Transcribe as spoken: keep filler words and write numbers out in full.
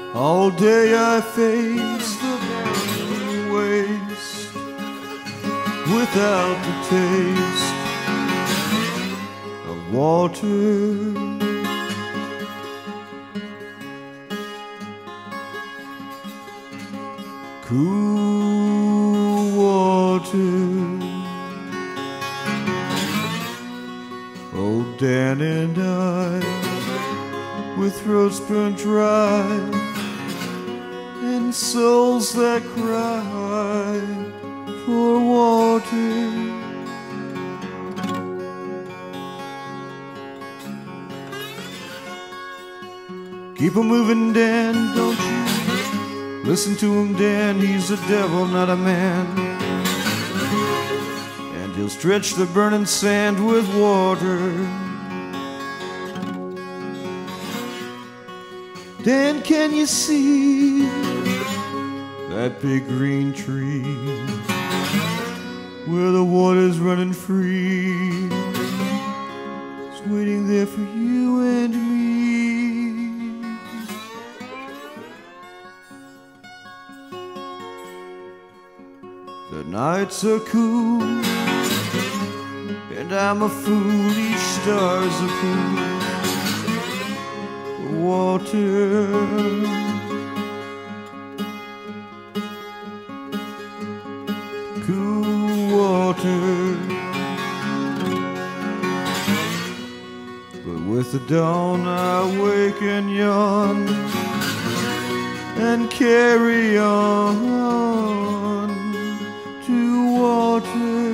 All day I face the barren waste without the taste of water. Cool water. Old Dan and I, with throats burnt dry and souls that cry for water. Keep 'em moving, Dan, don't you listen to him, Dan. He's a devil, not a man, and he'll stretch the burning sand with water. Dan, can you see that big green tree where the water's running free? It's waiting there for you and me. The nights are cool and I'm a fool, each star's a pool. Water, cool water. But with the dawn I wake and yawn and carry on to water.